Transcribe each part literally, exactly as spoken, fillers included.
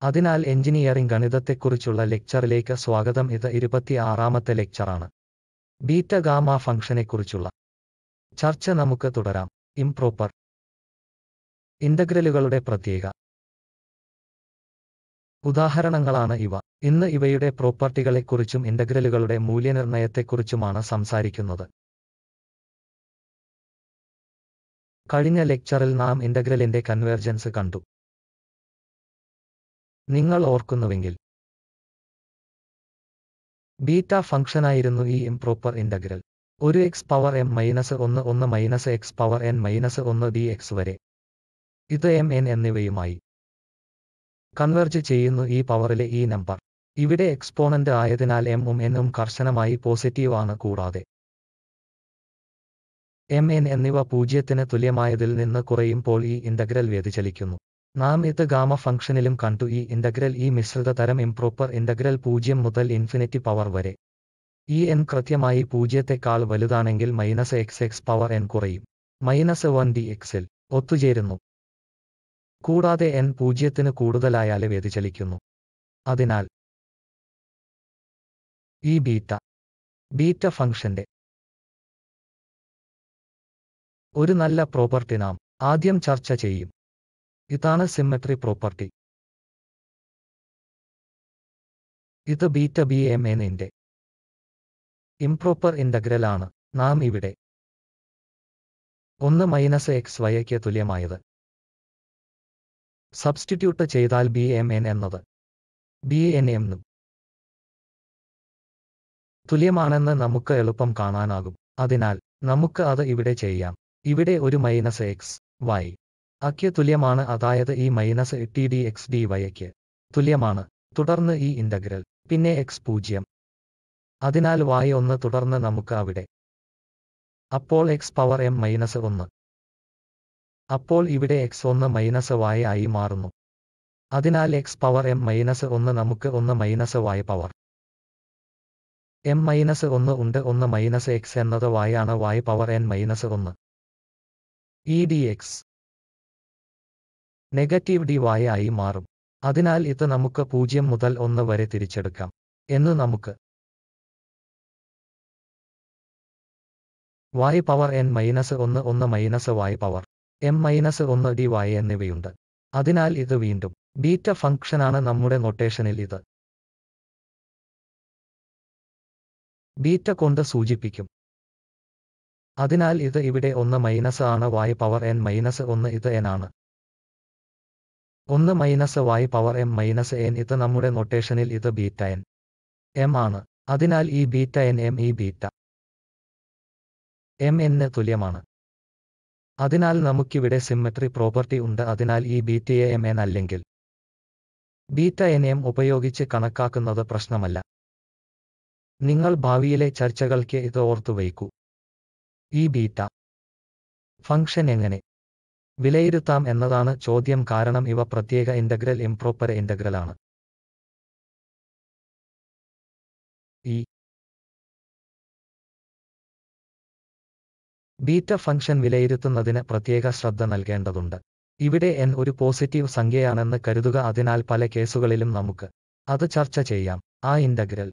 അതിനാൽ എഞ്ചിനീയറിംഗ് ഗണിതത്തെക്കുറിച്ചുള്ള ലെക്ചറിലേക്ക് സ്വാഗതം. ഇത് ഇരുപത്തിയാറാമത്തെ ലെക്ചറാണ്. ബീറ്റ ഗാമ ഫംഗ്ഷനെക്കുറിച്ചുള്ള ചർച്ച നമുക്ക് തുടരാം. ഇംപ്രോപ്പർ ഇന്റഗ്രലുകളുടെ പ്രത്യേക ഉദാഹരണങ്ങളാണ് ഇവ. ഇന്ന് ഇവയുടെ പ്രോപ്പർട്ടികളെക്കുറിച്ചും ഇന്റഗ്രലുകളുടെ മൂല്യനിർണ്ണയത്തെക്കുറിച്ചുമാണ് സംസാരിക്കുന്നത്. കഴിഞ്ഞ ലെക്ചറിൽ നാം ഇന്റഗ്രലിന്റെ കൺവേർജൻസ് കണ്ടു. നിങ്ങൾ ഓർക്കുന്നുവെങ്കിൽ ബീറ്റ ഫംഗ്ഷനായിരുന്നു ഈ ഇംപ്രോപ്പർ ഇന്റഗ്രൽ. ഒരു എക്സ് പവർ എം മൈനസ് ഒന്ന് ഒന്ന് minus x power N minus ഒന്ന് ഡി എക്സ് വരെ. ഇത് എം എൻ എന്നിവയുമായി കൺവെർജ് ചെയ്യുന്നു. ഈ പവറിലെ ഈ നമ്പർ ഇവിടെ എക്സ്പോണന്റ് ആയതിനാൽ എം ഉം എന്നും കർശനമായി പോസിറ്റീവ് ആണ്. കൂടാതെ എം എൻ എന്നിവ പൂജ്യത്തിന് തുല്യമായതിൽ നിന്ന് കുറയുമ്പോൾ ഈ ഇന്റഗ്രൽ വ്യതിചലിക്കുന്നു. നാം ഇത് ഗാമ ഫംഗ്ഷനിലും കണ്ടു. ഈ ഇന്റഗ്രൽ ഈ മിശ്രിത തരം ഇംപ്രോപ്പർ ഇന്റഗ്രൽ പൂജ്യം മുതൽ ഇൻഫിനിറ്റി പവർ വരെ. ഈ എൻ കൃത്യമായി പൂജ്യത്തെക്കാൾ വലുതാണെങ്കിൽ minus X X power n കുറയും. മൈനസ് വൺ ഡി എക്സിൽ ഒത്തുചേരുന്നു. കൂടാതെ എൻ പൂജ്യത്തിന് കൂടുതലായാല് വ്യതിചലിക്കുന്നു. അതിനാൽ ഈ ബീറ്റ ബീറ്റ ഫംഗ്ഷന്റെ ഒരു നല്ല പ്രോപ്പർട്ടി നാം ആദ്യം ചർച്ച ചെയ്യും. ഇതാണ് സിമ്മെട്രി പ്രോപ്പർട്ടി. ഇത് ബീറ്റ ബി എം എന്നിന്റെ ഇംപ്രോപ്പർ ഇന്റഗ്രൽ ആണ്. നാം ഇവിടെ ഒന്ന് മൈനസ് എക്സ് വൈക്ക് തുല്യമായത് സബ്സ്റ്റിറ്റ്യൂട്ട് ചെയ്താൽ ബി എം എൻ എന്നത് ബി എൻ എന്നും തുല്യമാണെന്ന് നമുക്ക് എളുപ്പം കാണാനാകും. അതിനാൽ നമുക്ക് അത് ഇവിടെ ചെയ്യാം. ഇവിടെ ഒരു മൈനസ് എക്സ് വൈ അക്ക് തുല്യമാണ്. അതായത് ഈ minus t d x d വൈക്ക് തുല്യമാണ്. തുടർന്ന് ഈ ഇന്റഗ്രൽ പിന്നെ എക്സ് പൂജ്യം. അതിനാൽ y ഒന്ന്. തുടർന്ന് നമുക്ക് അവിടെ അപ്പോൾ എക്സ് പവർ എം മൈനസ് ഒന്ന്. അപ്പോൾ ഇവിടെ എക്സ് ഒന്ന് മൈനസ് y ആയി മാറുന്നു. അതിനാൽ എക്സ് പവർ എം മൈനസ് ഒന്ന് നമുക്ക് ഒന്ന് minus y power m minus ഒന്ന് ഉണ്ട്. ഒന്ന് മൈനസ് എക്സ് എന്നത് y ആണ്. y പവർ എൻ മൈനസ് ഒന്ന്. ഈ d x negative d y ആയി മാറും. അതിനാൽ ഇത് നമുക്ക് പൂജ്യം മുതൽ ഒന്ന് വരെ തിരിച്ചെടുക്കാം എന്ന് നമുക്ക് y പവർ എൻ മൈനസ് ഒന്ന് ഒന്ന് minus y power m minus ഒന്ന് ഡി y എന്നിവയുണ്ട്. അതിനാൽ ഇത് വീണ്ടും ബീറ്റ ഫംഗ്ഷനാണ്. നമ്മുടെ നൊട്ടേഷനിൽ ഇത് ബീറ്റ കൊണ്ട് സൂചിപ്പിക്കും. അതിനാൽ ഇത് ഇവിടെ ഒന്ന് മൈനസ് ആണ്. y പവർ എൻ മൈനസ് ഒന്ന് ഇത് n ആണ്. ഒന്ന് minus y power m minus n. ഇത് നമ്മുടെ നൊട്ടേഷനിൽ ഇത് ബീറ്റ എൻ എം ആണ്. അതിനാൽ ഈ ബീറ്റ എൻ എം ഈ ബീറ്റ എം എന്ന് തുല്യമാണ്. അതിനാൽ നമുക്കിവിടെ സിമ്മെട്രി പ്രോപ്പർട്ടി ഉണ്ട്. അതിനാൽ ഈ ബീറ്റയെ എം എൻ അല്ലെങ്കിൽ ബീറ്റ എൻ എം ഉപയോഗിച്ച് കണക്കാക്കുന്നത് പ്രശ്നമല്ല. നിങ്ങൾ ഭാവിയിലെ ചർച്ചകൾക്ക് ഇത് ഓർത്തുവയ്ക്കൂ. ഈ ബീറ്റ ഫംഗ്ഷൻ എങ്ങനെ വിലയിരുത്താം എന്നതാണ് ചോദ്യം. കാരണം ഇവ പ്രത്യേക ഇന്റഗ്രൽ ഇംപ്രോപ്പർ ഇന്റഗ്രലാണ്. ഈ ബീറ്റ ഫംഗ്ഷൻ വിലയിരുത്തുന്നതിന് പ്രത്യേക ശ്രദ്ധ നൽകേണ്ടതുണ്ട്. ഇവിടെ n ഒരു പോസിറ്റീവ് സംഖ്യയാണെന്ന് കരുതുക. അതിനാൽ പല കേസുകളിലും നമുക്ക് അത് ചർച്ച ചെയ്യാം. ആ ഇന്റഗ്രൽ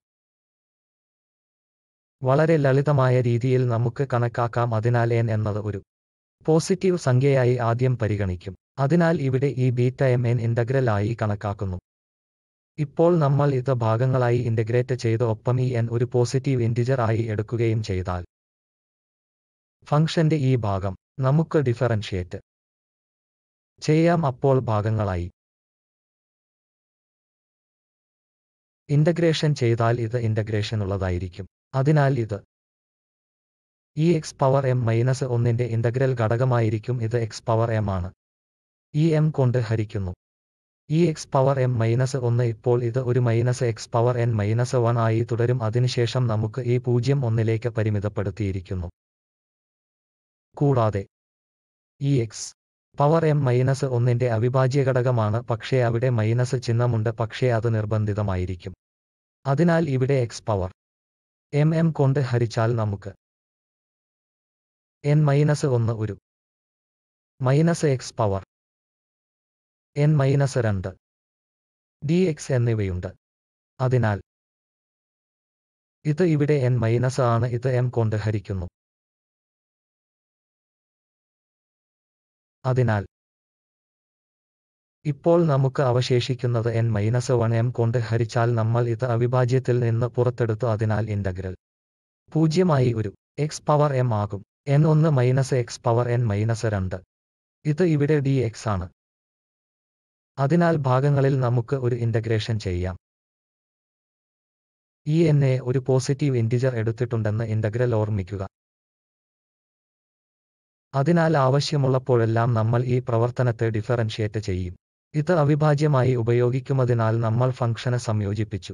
വളരെ ലളിതമായ രീതിയിൽ നമുക്ക് കണക്കാക്കാം. അതിനാൽ n എന്നത് ഒരു പോസിറ്റീവ് സംഖ്യയായി ആദ്യം പരിഗണിക്കും. അതിനാൽ ഇവിടെ ഈ ബീറ്റ എം എൻ ഇന്റഗ്രൽ ആയി കണക്കാക്കുന്നു. ഇപ്പോൾ നമ്മൾ ഇത് ഭാഗങ്ങളായി ഇന്റഗ്രേറ്റ് ചെയ്ത് ഒപ്പം ഈ n ഒരു പോസിറ്റീവ് ഇന്റിജർ ആയി എടുക്കുകയും ചെയ്താൽ ഫംഗ്ഷന്റെ ഈ ഭാഗം നമുക്ക് ഡിഫറൻഷിയേറ്റ് ചെയ്യാം. അപ്പോൾ ഭാഗങ്ങളായി ഇന്റഗ്രേഷൻ ചെയ്താൽ ഇത് ഇന്റഗ്രേഷൻ ഉള്ളതായിരിക്കും. അതിനാൽ ഇത് ഈ എക്സ് പവർ എം മൈനസ് ഒന്നിന്റെ ഇന്റഗ്രൽ ഘടകമായിരിക്കും. ഇത് എക്സ് പവർ എം ആണ്. ഈ എം കൊണ്ട് ഹരിക്കുന്നു ഈ എക്സ് പവർ എം മൈനസ് ഒന്ന്. ഇപ്പോൾ ഇത് ഒരു minus x power N minus one ആയി തുടരും. അതിനുശേഷം നമുക്ക് ഈ പൂജ്യം ഒന്നിലേക്ക് പരിമിതപ്പെടുത്തിയിരിക്കുന്നു. കൂടാതെ ഈ എക്സ് പവർ എം മൈനസ് ഒന്നിന്റെ അവിഭാജ്യ ഘടകമാണ്. പക്ഷേ അവിടെ മൈനസ് ചിഹ്നമുണ്ട്. പക്ഷേ അത് നിർബന്ധിതമായിരിക്കും. അതിനാൽ ഇവിടെ എക്സ് പവർ എം എം കൊണ്ട് ഹരിച്ചാൽ നമുക്ക് എൻ മൈനസ് ഒന്ന് ഒരു minus x power N minus രണ്ട് ഡി എക്സ് എന്നിവയുണ്ട്. അതിനാൽ ഇത് ഇവിടെ n മൈനസ് ആണ്, ഇത് m കൊണ്ട് ഹരിക്കുന്നു. അതിനാൽ ഇപ്പോൾ നമുക്ക് അവശേഷിക്കുന്നത് n മൈനസ് വൺ m കൊണ്ട് ഹരിച്ചാൽ നമ്മൾ ഇത് അവിഭാജ്യത്തിൽ നിന്ന് പുറത്തെടുത്തു. അതിനാൽ ഇന്റഗ്രൽ പൂജ്യമായി ഒരു x പവർ m ആകും. n ഒന്ന് minus x power n minus രണ്ട്. ഇത് ഇവിടെ dx ആണ്. അതിനാൽ ഭാഗങ്ങളിൽ നമുക്ക് ഒരു ഇന്റഗ്രേഷൻ ചെയ്യാം. ഈ n നെ ഒരു പോസിറ്റീവ് ഇൻറ്റിജർ എടുത്തിട്ടുണ്ടെന്ന് ഇന്റഗ്രൽ ഓർമ്മിക്കുക. അതിനാൽ ആവശ്യമുള്ളപ്പോഴെല്ലാം നമ്മൾ ഈ പ്രവർത്തനത്തെ ഡിഫറൻഷിയേറ്റ് ചെയ്യും. ഇത് അവിഭാജ്യമായി ഉപയോഗിക്കുന്നതിനാൽ നമ്മൾ ഫംഗ്ഷന് സംയോജിപ്പിച്ചു.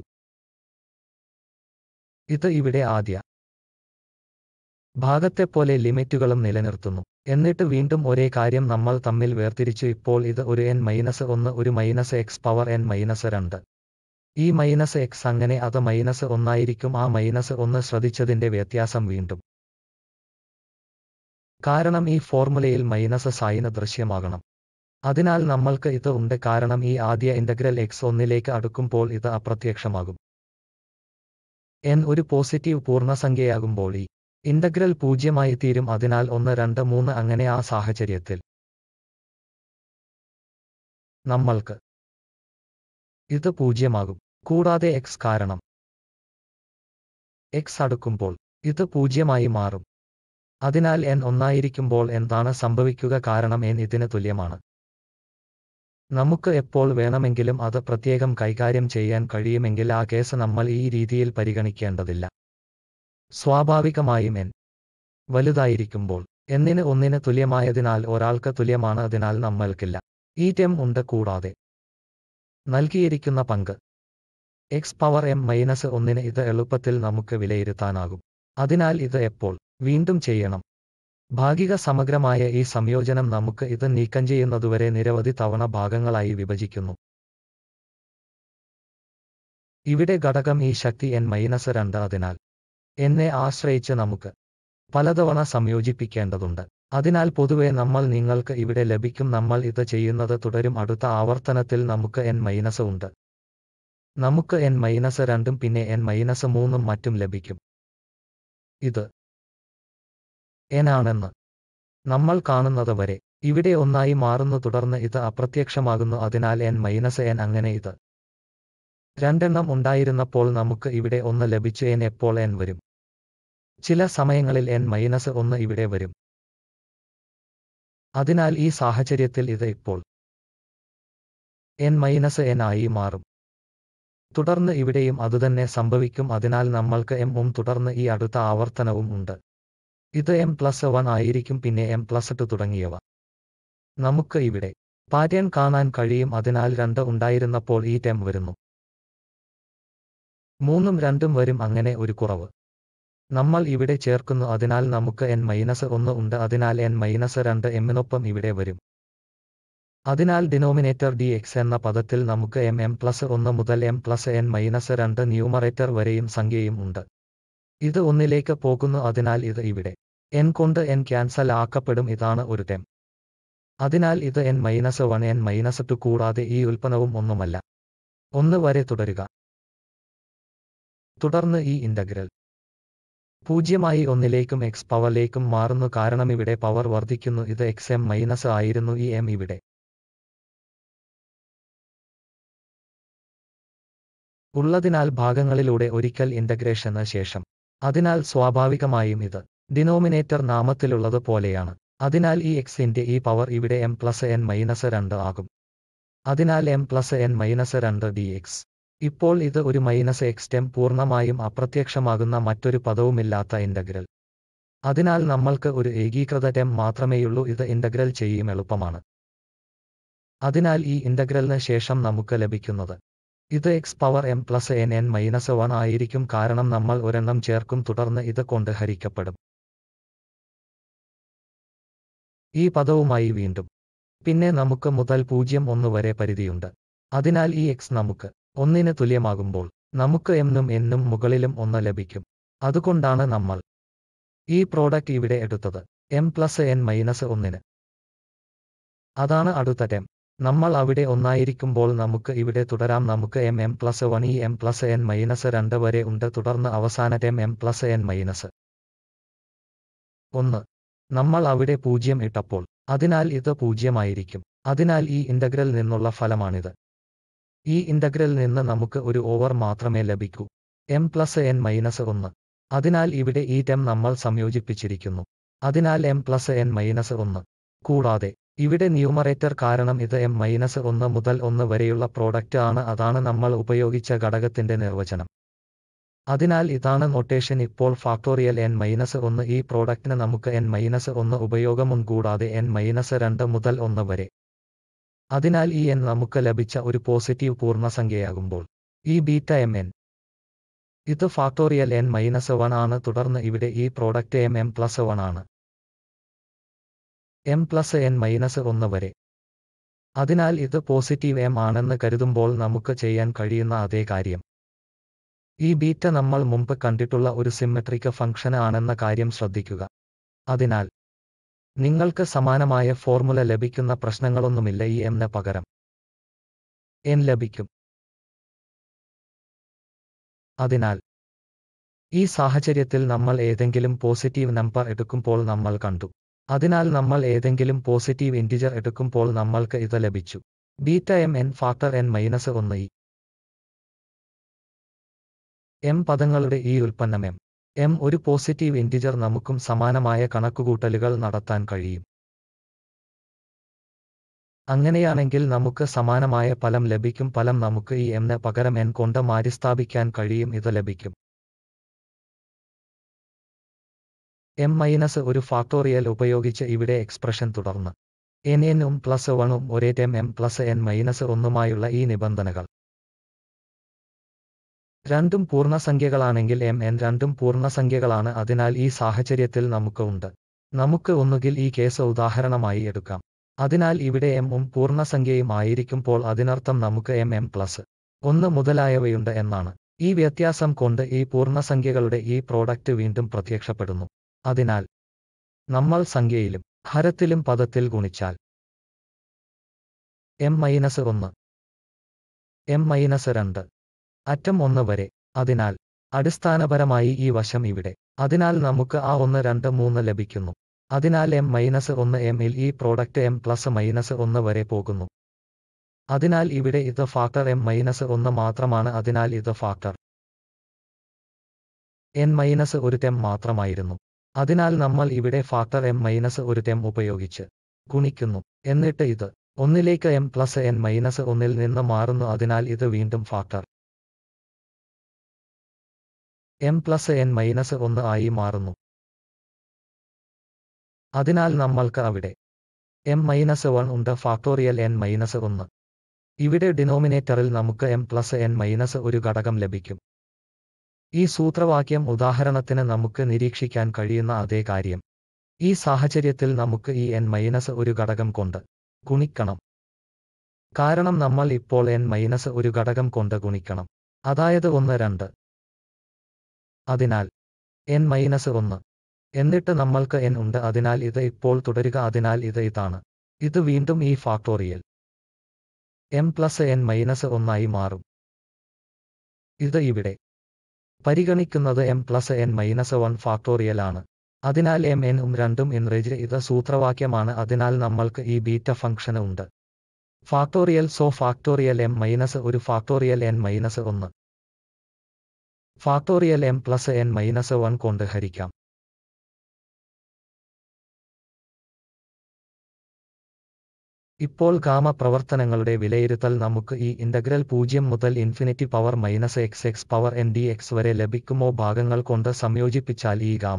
ഇത് ഇവിടെ ആദ്യ ഭാഗത്തെപ്പോലെ ലിമിറ്റുകളും നിലനിർത്തുന്നു. എന്നിട്ട് വീണ്ടും ഒരേ കാര്യം നമ്മൾ തമ്മിൽ വേർതിരിച്ചു. ഇപ്പോൾ ഇത് ഒരു n മൈനസ് ഒന്ന് ഒരു minus x power n minus രണ്ട്. ഈ മൈനസ് എക്സ് അങ്ങനെ അത് മൈനസ് ഒന്നായിരിക്കും. ആ മൈനസ് ഒന്ന് ശ്രദ്ധിച്ചതിന്റെ വ്യത്യാസം വീണ്ടും. കാരണം ഈ ഫോർമുലയിൽ മൈനസ് സൈന് ദൃശ്യമാകണം. അതിനാൽ നമ്മൾക്ക് ഇത് ഉണ്ട്, കാരണം ഈ ആദ്യ ഇന്റഗ്രൽ x ഒന്നിലേക്ക് അടുക്കുമ്പോൾ ഇത് അപ്രത്യക്ഷമാകും. n ഒരു പോസിറ്റീവ് പൂർണ്ണസംഖ്യയാകുമ്പോൾ ഈ ഇന്റഗ്രൽ പൂജ്യമായി തീരും. അതിനാൽ ഒന്ന് രണ്ട് മൂന്ന് അങ്ങനെ ആ സാഹചര്യത്തിൽ നമ്മൾക്ക് ഇത് പൂജ്യമാകും. കൂടാതെ x കാരണം x അടുക്കുമ്പോൾ ഇത് പൂജ്യമായി മാറും. അതിനാൽ n ഒന്നായിരിക്കുമ്പോൾ എന്താണ് സംഭവിക്കുക? കാരണം n ഇതിന് തുല്യമാണ്. നമുക്ക് എപ്പോൾ വേണമെങ്കിലും അത് പ്രത്യേകം കൈകാര്യം ചെയ്യാൻ കഴിയുമെങ്കിൽ ആ കേസ് നമ്മൾ ഈ രീതിയിൽ പരിഗണിക്കേണ്ടതില്ല. സ്വാഭാവികമായും n വലുതായിരിക്കുമ്പോൾ n ന് ഒന്നിന് തുല്യമായതിനാൽ ഒരാൾക്ക് തുല്യമാണ്. അതിനാൽ നമ്മൾക്കില്ല ഈ ടേം ഉണ്ട്. കൂടാതെ നൽകിയിരിക്കുന്ന പങ്ക് x പവർ m മൈനസ് ഒന്നിന് ഇത് എളുപ്പത്തിൽ നമുക്ക് വിലയിരുത്താനാകും. അതിനാൽ ഇത് എപ്പോൾ വീണ്ടും ചെയ്യണം. ഭാഗിക സമഗ്രമായ ഈ സംയോജനം നമുക്ക് ഇത് നീക്കം ചെയ്യുന്നതുവരെ നിരവധി തവണ ഭാഗങ്ങളായി വിഭജിക്കുന്നു. ഇവിടെ ഘടകം ഈ ശക്തി n മൈനസ് രണ്ട്. അതിനാൽ n നെ ആശ്രയിച്ച് നമുക്ക് പലതവണ സംയോജിപ്പിക്കേണ്ടതുണ്ട്. അതിനാൽ പൊതുവെ നമ്മൾ നിങ്ങൾക്ക് ഇവിടെ ലഭിക്കും. നമ്മൾ ഇത് ചെയ്യുന്നത് തുടരും. അടുത്ത ആവർത്തനത്തിൽ നമുക്ക് n മൈനസ് ഉണ്ട്. നമുക്ക് n മൈനസ് രണ്ടും പിന്നെ n മൈനസ് മൂന്നും മറ്റും ലഭിക്കും. ഇത് n ആണെന്ന് നമ്മൾ കാണുന്നത് വരെ ഇവിടെ ഒന്നായി മാറുന്നു. തുടർന്ന് ഇത് അപ്രത്യക്ഷമാകുന്നു. അതിനാൽ n മൈനസ് n അങ്ങനെ ഇത് രണ്ടെണ്ണം ഉണ്ടായിരുന്നപ്പോൾ നമുക്ക് ഇവിടെ ഒന്ന് ലഭിച്ചു. n എപ്പോൾ n വരും? ചില സമയങ്ങളിൽ n മൈനസ് ഒന്ന് ഇവിടെ വരും. അതിനാൽ ഈ സാഹചര്യത്തിൽ ഇത് ഇപ്പോൾ n മൈനസ് n ആയി മാറും. തുടർന്ന് ഇവിടെയും അതുതന്നെ സംഭവിക്കും. അതിനാൽ നമ്മൾക്ക് m ഉം തുടർന്ന് ഈ അടുത്ത ആവർത്തനവും ഉണ്ട്. ഇത് m പ്ലസ് വൺ ആയിരിക്കും, പിന്നെ m പ്ലസ് ടു തുടങ്ങിയവ. നമുക്ക് ഇവിടെ പാറ്റേൺ കാണാൻ കഴിയും. അതിനാൽ രണ്ട് ഉണ്ടായിരുന്നപ്പോൾ ഈ ടേം വരുന്നു. മൂന്നും രണ്ടും വരും. അങ്ങനെ ഒരു കുറവ് നമ്മൾ ഇവിടെ ചേർക്കുന്നു. അതിനാൽ നമുക്ക് n മൈനസ് ഒന്ന് ഉണ്ട്. അതിനാൽ n മൈനസ് രണ്ട് m-നൊപ്പം ഇവിടെ വരും. അതിനാൽ ഡിനോമിനേറ്റർ dx എന്ന പദത്തിൽ നമുക്ക് m m പ്ലസ് ഒന്ന് മുതൽ m പ്ലസ് n മൈനസ് രണ്ട് ന്യൂമറേറ്റർ വരെയും സംഖ്യയും ഉണ്ട്. ഇത് ഒന്നിലേക്ക് പോകുന്നു. അതിനാൽ ഇത് ഇവിടെ n കൊണ്ട് n ക്യാൻസൽ ആക്കപ്പെടും. ഇതാണ് ഒരു ടേം. അതിനാൽ ഇത് n minus one n minus two കൂടാതെ ഈ ഉൽപ്പന്നവും ഒന്നുമല്ല. ഒന്ന് വരെ തുടരുക. തുടർന്ന് ഈ ഇന്റഗ്രൽ പൂജ്യമായി ഒന്നിലേക്കും x പവറിലേക്കും മാറുന്നു. കാരണം ഇവിടെ പവർ വർദ്ധിക്കുന്നു. ഇത് x m മൈനസ് ആയിരുന്നു. ഈ m ഇവിടെ ഉള്ളതിനാൽ ഭാഗങ്ങളിലൂടെ ഒരിക്കൽ ഇന്റഗ്രേഷന് ശേഷം. അതിനാൽ സ്വാഭാവികമായും ഇത് ഡിനോമിനേറ്റർ നാമത്തിലുള്ളത് പോലെയാണ്. അതിനാൽ ഈ x ന്റെ ഈ പവർ ഇവിടെ m പ്ലസ് n മൈനസ് രണ്ട് ആകും. അതിനാൽ m പ്ലസ് n മൈനസ് രണ്ട് dx. ഇപ്പോൾ ഇത് ഒരു മൈനസ് x ടേം പൂർണ്ണമായും അപ്രത്യക്ഷമാകുന്ന മറ്റൊരു പദവുമില്ലാത്ത ഇന്റഗ്രൽ. അതിനാൽ നമ്മൾക്ക് ഒരു ഏകീകൃത ടേം മാത്രമേയുള്ളൂ. ഇത് ഇന്റഗ്രൽ ചെയ്യും എളുപ്പമാണ്. അതിനാൽ ഈ ഇന്റഗ്രലിന് ശേഷം നമുക്ക് ലഭിക്കുന്നത് ഇത് x power m plus n n minus one ആയിരിക്കും. കാരണം നമ്മൾ ഒരെണ്ണം ചേർക്കും. തുടർന്ന് ഇത് കൊണ്ട് ഹരിക്കപ്പെടും ഈ പദവുമായി വീണ്ടും. പിന്നെ നമുക്ക് മുതൽ പൂജ്യം ഒന്ന് വരെ പരിധിയുണ്ട്. അതിനാൽ ഈ x നമുക്ക് ഒന്നിന് തുല്യമാകുമ്പോൾ നമുക്ക് m നും n നും മുകളിലും ഒന്ന് ലഭിക്കും. അതുകൊണ്ടാണ് നമ്മൾ ഈ പ്രോഡക്റ്റ് ഇവിടെ എടുത്തത് m പ്ലസ് n മൈനസ് ഒന്നിന്. അതാണ് അടുത്ത ടേം. നമ്മൾ അവിടെ ഒന്നായിരിക്കുമ്പോൾ നമുക്ക് ഇവിടെ തുടരാം. നമുക്ക് എം എം പ്ലസ് വൺ ഈ എം പ്ലസ് എൻ മൈനസ് രണ്ട് വരെ ഉണ്ട്. തുടർന്ന് അവസാന term m plus N minus ഒന്ന്. നമ്മൾ അവിടെ പൂജ്യം ഇട്ടപ്പോൾ, അതിനാൽ ഇത് പൂജ്യമായിരിക്കും. അതിനാൽ ഈ ഇന്റഗ്രൽ നിന്നുള്ള ഫലമാണിത്. ഈ ഇന്റഗ്രൽ നിന്ന് നമുക്ക് ഒരു ഓവർ മാത്രമേ ലഭിക്കൂ, എം പ്ലസ് എൻ മൈനസ് ഒന്ന്. അതിനാൽ ഇവിടെ ഈ ടേം നമ്മൾ സംയോജിപ്പിച്ചിരിക്കുന്നു. അതിനാൽ എം പ്ലസ് എൻ മൈനസ് ഒന്ന്. കൂടാതെ ഇവിടെ ന്യൂമറേറ്റർ, കാരണം ഇത് എം മൈനസ് ഒന്ന് മുതൽ ഒന്ന് വരെയുള്ള പ്രോഡക്റ്റ് ആണ്. അതാണ് നമ്മൾ ഉപയോഗിച്ച ഘടകത്തിന്റെ നിർവചനം. അതിനാൽ ഇതാണ് നൊട്ടേഷൻ. ഇപ്പോൾ ഫാക്ടോറിയൽ എൻ മൈനസ് ഒന്ന് ഈ പ്രോഡക്റ്റിന് നമുക്ക് എൻ മൈനസ് ഒന്ന് ഉപയോഗമുണ്ട്, കൂടാതെ എൻ മൈനസ് രണ്ട് മുതൽ ഒന്ന് വരെ. അതിനാൽ ഈ എൻ നമുക്ക് ലഭിച്ച ഒരു പോസിറ്റീവ് പൂർണ്ണസംഖ്യയാകുമ്പോൾ ഈ ബീറ്റ എം എൻ ഇത് ഫാക്ടോറിയൽ എൻ മൈനസ് വൺ ആണ്. തുടർന്ന് ഇവിടെ ഈ product m m plus one ആണ്, എം പ്ലസ് എൻ മൈനസ് ഒന്ന് വരെ. അതിനാൽ ഇത് പോസിറ്റീവ് എം ആണെന്ന് കരുതുമ്പോൾ നമുക്ക് ചെയ്യാൻ കഴിയുന്ന അതേ കാര്യം. ഈ ബീറ്റ നമ്മൾ മുമ്പ് കണ്ടിട്ടുള്ള ഒരു സിമ്മെട്രിക് ഫംഗ്ഷൻ ആണെന്ന കാര്യം ശ്രദ്ധിക്കുക. അതിനാൽ നിങ്ങൾക്ക് സമാനമായ ഫോർമുല ലഭിക്കുന്ന പ്രശ്നങ്ങളൊന്നുമില്ല. ഈ എമ്മിന് പകരം എൻ ലഭിക്കും. അതിനാൽ ഈ സാഹചര്യത്തിൽ നമ്മൾ ഏതെങ്കിലും പോസിറ്റീവ് നമ്പർ എടുക്കുമ്പോൾ നമ്മൾ കണ്ടു. അതിനാൽ നമ്മൾ ഏതെങ്കിലും പോസിറ്റീവ് ഇൻറ്റിജർ എടുക്കുമ്പോൾ നമ്മൾക്ക് ഇത് ലഭിച്ചു. Beta M n factor N minus ഒന്ന്. ഈ എം പദങ്ങളുടെ ഈ ഉൽപ്പന്നം എം എം ഒരു പോസിറ്റീവ് ഇൻറ്റിജർ നമുക്കും സമാനമായ കണക്കുകൂട്ടലുകൾ നടത്താൻ കഴിയും. അങ്ങനെയാണെങ്കിൽ നമുക്ക് സമാനമായ ഫലം ലഭിക്കും. ഫലം നമുക്ക് ഈ എമ്മിന് പകരം എൻ കൊണ്ട് മാറ്റിസ്ഥാപിക്കാൻ കഴിയും. ഇത് ലഭിക്കും. എം മൈനസ് ഒരു ഫാക്ടോറിയൽ ഉപയോഗിച്ച് ഇവിടെ എക്സ്പ്രഷൻ തുടർന്ന് എൻ എന്നും പ്ലസ് വണ്ണും ഒരേ term m plus N minus ഒന്നുമായുള്ള ഈ നിബന്ധനകൾ. രണ്ടും പൂർണ്ണസംഖ്യകളാണെങ്കിൽ എം എൻ രണ്ടും പൂർണ്ണസംഖ്യകളാണ്. അതിനാൽ ഈ സാഹചര്യത്തിൽ നമുക്ക് ഉണ്ട്. നമുക്ക് ഒന്നുകിൽ ഈ കേസ് ഉദാഹരണമായി എടുക്കാം. അതിനാൽ ഇവിടെ എം ഉം പൂർണ്ണസംഖ്യയും ആയിരിക്കുമ്പോൾ അതിനർത്ഥം നമുക്ക് എം എം പ്ലസ് ഒന്ന് മുതലായവയുണ്ട് എന്നാണ്. ഈ വ്യത്യാസം കൊണ്ട് ഈ പൂർണ്ണസംഖ്യകളുടെ ഈ പ്രോഡക്റ്റ് വീണ്ടും പ്രത്യക്ഷപ്പെടുന്നു. അതിനാൽ നമ്മൾ സംഖ്യയിലും ഹരത്തിലും പദത്തിൽ ഗുണിച്ചാൽ എം മൈനസ് ഒന്ന്, എം മൈനസ് രണ്ട്, അറ്റം ഒന്ന് വരെ. അതിനാൽ അടിസ്ഥാനപരമായി ഈ വശം ഇവിടെ. അതിനാൽ നമുക്ക് ആ ഒന്ന് രണ്ട് മൂന്ന് ലഭിക്കുന്നു. അതിനാൽ എം മൈനസ് ഒന്ന് എം ൽ ഈ പ്രോഡക്റ്റ് എം പ്ലസ് മൈനസ് ഒന്ന് വരെ പോകുന്നു. അതിനാൽ ഇവിടെ ഇത് ഫാക്ടർ എം മൈനസ് ഒന്ന് മാത്രമാണ്. അതിനാൽ ഇത് ഫാക്ടർ എൻ മൈനസ് ഒരു ടേം മാത്രമായിരുന്നു. അതിനാൽ നമ്മൾ ഇവിടെ ഫാക്ടർ എം മൈനസ് ഒരു ടേം ഉപയോഗിച്ച് ഗുണിക്കുന്നു. എന്നിട്ട് ഇത് ഒന്നിലേക്ക് എം പ്ലസ് എൻ മൈനസ് ഒന്നിൽ നിന്ന് മാറുന്നു. അതിനാൽ ഇത് വീണ്ടും factor m plus N minus ഒന്ന് ആയി മാറുന്നു. അതിനാൽ നമ്മൾക്ക് അവിടെ എം മൈനസ് വൺ ഉണ്ട്, ഫാക്ടോറിയൽ എൻ മൈനസ് ഒന്ന്. ഇവിടെ ഡിനോമിനേറ്ററിൽ നമുക്ക് എം പ്ലസ് എൻ മൈനസ് ഒരു ഘടകം ലഭിക്കും. ഈ സൂത്രവാക്യം ഉദാഹരണത്തിന് നമുക്ക് നിരീക്ഷിക്കാൻ കഴിയുന്ന അതേ കാര്യം. ഈ സാഹചര്യത്തിൽ നമുക്ക് ഈ എൻ മൈനസ് ഒരു ഘടകം കൊണ്ട് ഗുണിക്കണം. കാരണം നമ്മൾ ഇപ്പോൾ എൻ മൈനസ് ഒരു ഘടകം കൊണ്ട് ഗുണിക്കണം, അതായത് ഒന്ന് രണ്ട്. അതിനാൽ എൻ മൈനസ് ഒന്ന്. എന്നിട്ട് നമ്മൾക്ക് എൻ ഉണ്ട്. അതിനാൽ ഇത് ഇപ്പോൾ തുടരുക. അതിനാൽ ഇത് ഇതാണ്. ഇത് വീണ്ടും ഈ factorial m plus N minus ഒന്നായി മാറും. ഇത് ഇവിടെ പരിഗണിക്കുന്നത് m plus N minus one factorial ആണ്. അതിനാൽ എം എൻ ഉം രണ്ടും ഇൻറേജ് ഇത് സൂത്രവാക്യമാണ്. അതിനാൽ നമ്മൾക്ക് ഈ ബീറ്റ ഫംഗ്ഷന് ഉണ്ട്. Factorial so factorial m minus ഒരു ഫാക്ടോറിയൽ എൻ മൈനസ് ഒന്ന് factorial m plus N minus one കൊണ്ട് ഹരിക്കാം. ഇപ്പോൾ ഗാമ പ്രവർത്തനങ്ങളുടെ വിലയിരുത്തൽ നമുക്ക് ഈ ഇന്റഗ്രൽ പൂജ്യം മുതൽ infinity power minus X X power n D x വരെ ലഭിക്കുമോ ഭാഗങ്ങൾ കൊണ്ട് സംയോജിപ്പിച്ചാൽ ഈ ഗാമ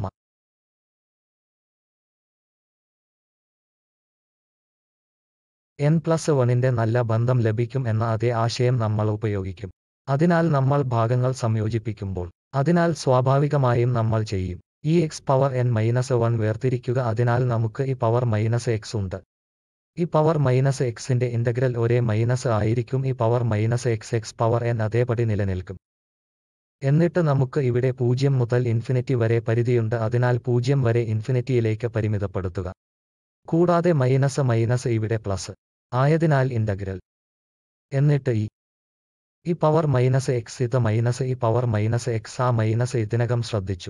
എൻ പ്ലസ് വണ്ണിന്റെ നല്ല ബന്ധം ലഭിക്കും എന്ന അതേ ആശയം നമ്മൾ ഉപയോഗിക്കും. അതിനാൽ നമ്മൾ ഭാഗങ്ങൾ സംയോജിപ്പിക്കുമ്പോൾ അതിനാൽ സ്വാഭാവികമായും നമ്മൾ ചെയ്യും ഈ x power N minus one വേർതിരിക്കുക. അതിനാൽ നമുക്ക് ഈ പവർ മൈനസ് എക്സ് ഉണ്ട്. ഈ പവർ മൈനസ് എക്സിന്റെ ഇന്റഗ്രൽ ഒരേ മൈനസ് ആയിരിക്കും. ഈ power minus X X power n അതേപടി നിലനിൽക്കും. എന്നിട്ട് നമുക്ക് ഇവിടെ പൂജ്യം മുതൽ ഇൻഫിനിറ്റി വരെ പരിധിയുണ്ട്. അതിനാൽ പൂജ്യം വരെ ഇൻഫിനിറ്റിയിലേക്ക് പരിമിതപ്പെടുത്തുക. കൂടാതെ മൈനസ് മൈനസ് ഇവിടെ പ്ലസ് ആയതിനാൽ ഇന്റഗ്രൽ എന്നിട്ട് ഈ ഈ പവർ മൈനസ് എക്സ് ഇത് മൈനസ് ഈ പവർ മൈനസ് എക്സ് ആ മൈനസ് ഇതിനകം ശ്രദ്ധിച്ചു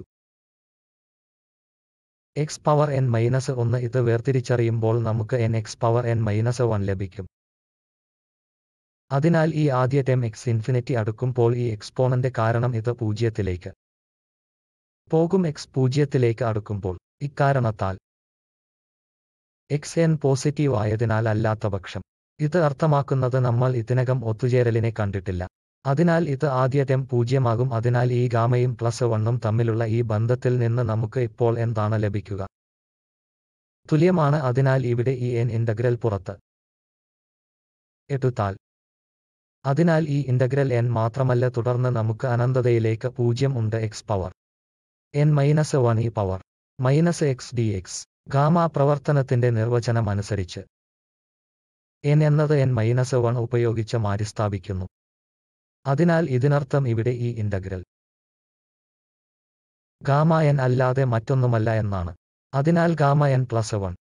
എക്സ് പവർ എൻ മൈനസ് ഒന്ന് ഇത് വേർതിരിച്ചറിയുമ്പോൾ നമുക്ക് n x power N minus one ലഭിക്കും. അതിനാൽ ഈ ആദ്യ ടേം എക്സ് ഇൻഫിനിറ്റി അടുക്കുമ്പോൾ ഈ എക്സ്പോണന്റ് കാരണം ഇത് പൂജ്യത്തിലേക്ക് പോകും എക്സ് പൂജ്യത്തിലേക്ക് അടുക്കുമ്പോൾ. ഇക്കാരണത്താൽ എക്സ് എൻ പോസിറ്റീവ് ആയതിനാൽ അല്ലാത്തപക്ഷം ഇത് അർത്ഥമാക്കുന്നത് നമ്മൾ ഇതിനകം ഒത്തുചേരലിനെ കണ്ടിട്ടില്ല. അതിനാൽ ഇത് ആദ്യ ടേം പൂജ്യമാകും. അതിനാൽ ഈ ഗാമയും പ്ലസ് വണ്ണും തമ്മിലുള്ള ഈ ബന്ധത്തിൽ നിന്ന് നമുക്ക് ഇപ്പോൾ എന്താണ് ലഭിക്കുക? തുല്യമാണ്. അതിനാൽ ഇവിടെ ഈ എൻ ഇന്റഗ്രൽ പുറത്ത് എടുത്താൽ അതിനാൽ ഈ ഇന്റഗ്രൽ എൻ മാത്രമല്ല തുടർന്ന് നമുക്ക് അനന്തതയിലേക്ക് പൂജ്യം ഉണ്ട് x power N minus one ഈ power minus x d x. Gamma പ്രവർത്തനത്തിന്റെ നിർവചനം അനുസരിച്ച് എൻ എന്നത് എൻ മൈനസ് വൺ ഉപയോഗിച്ച് മാറ്റിസ്ഥാപിക്കുന്നു. അതിനാൽ ഇതിനർത്ഥം ഇവിടെ ഈ ഇന്റഗ്രൽ ഗാമ എൻ അല്ലാതെ മറ്റൊന്നുമല്ല എന്നാണ്. അതിനാൽ gamma n plus one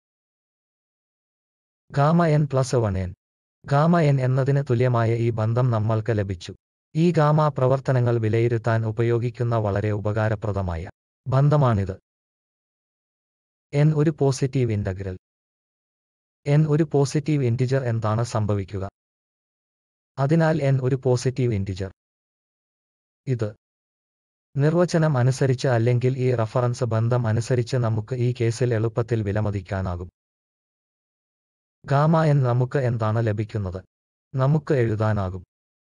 gamma n plus one n gamma n എന്നതിന് തുല്യമായ ഈ ബന്ധം നമ്മൾക്ക് ലഭിച്ചു. ഈ ഗാമ പ്രവർത്തനങ്ങൾ വിലയിരുത്താൻ ഉപയോഗിക്കുന്ന വളരെ ഉപകാരപ്രദമായ ബന്ധമാണിത്. എൻ ഒരു പോസിറ്റീവ് ഇന്റഗ്രൽ എൻ ഒരു പോസിറ്റീവ് ഇന്റിജർ എന്താണ് സംഭവിക്കുക? അതിനാൽ എൻ ഒരു പോസിറ്റീവ് ഇന്റിജർ. ഇത് നിർവചനം അനുസരിച്ച് അല്ലെങ്കിൽ ഈ റഫറൻസ് ബന്ധം അനുസരിച്ച് നമുക്ക് ഈ കേസിൽ എളുപ്പത്തിൽ വിലമതിക്കാനാകും. ഗാമ എൻ നമുക്ക് എന്താണ് ലഭിക്കുന്നത്? നമുക്ക് എഴുതാനാകും